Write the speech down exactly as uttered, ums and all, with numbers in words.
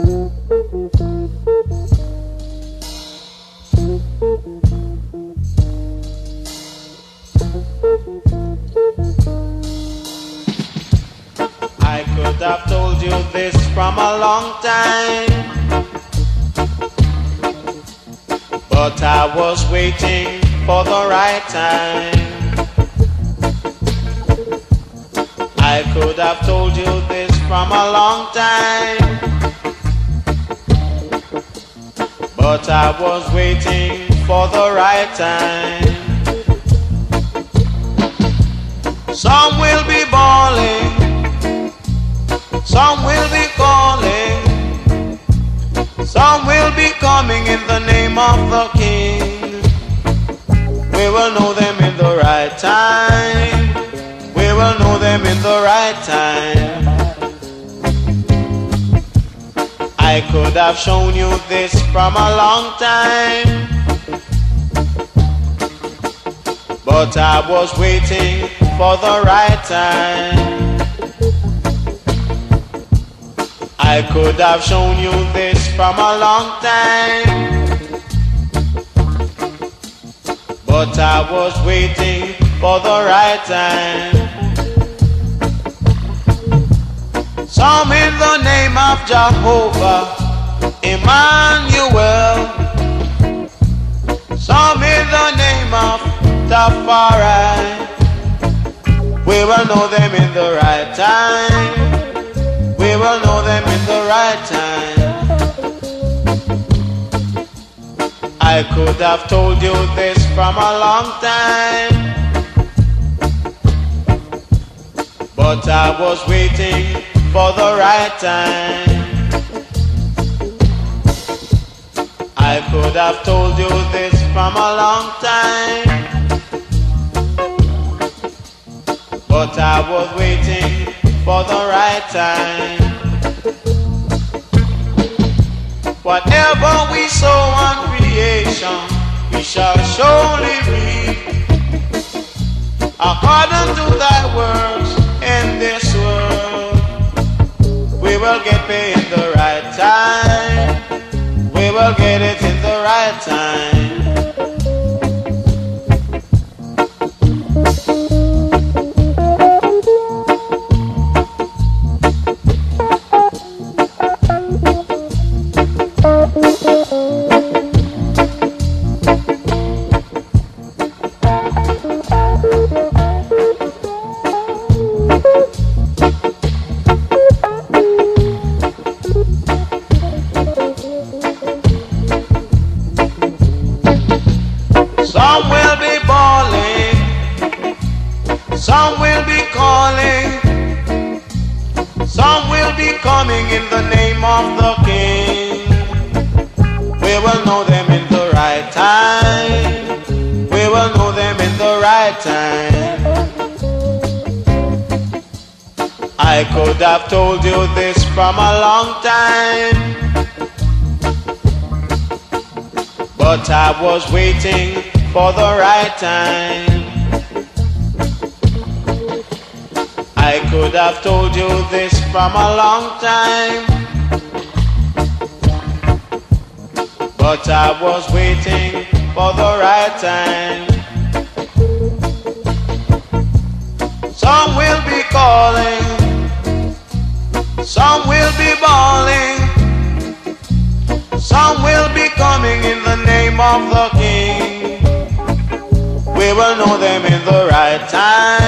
I could have told you this from a long time, but I was waiting for the right time. I could have told you this from a long time, but I was waiting for the right time. Some will be bawling, some will be calling, some will be coming in the name of the King. We will know them in the right time. We will know them in the right time. I could have shown you this from a long time, but I was waiting for the right time. I could have shown you this from a long time, but I was waiting for the right time. Some in the name of Jehovah, Emmanuel. Some in the name of Tafari. We will know them in the right time. We will know them in the right time. I could have told you this from a long time, but I was waiting for the right time. I could have told you this from a long time, but I was waiting for the right time. Whatever we sow on creation, we shall surely reap, according to thy works in this world. We will get paid in the right time. We will get it in the right time. Some will be bawling, some will be calling, some will be coming in the name of the King. We will know them in the right time. We will know them in the right time. I could have told you this from a long time, but I was waiting for the right time. I could have told you this from a long time, but I was waiting for the right time. Some will be calling, some will be bawling, some will be coming in the name of the King. We will know them in the right time.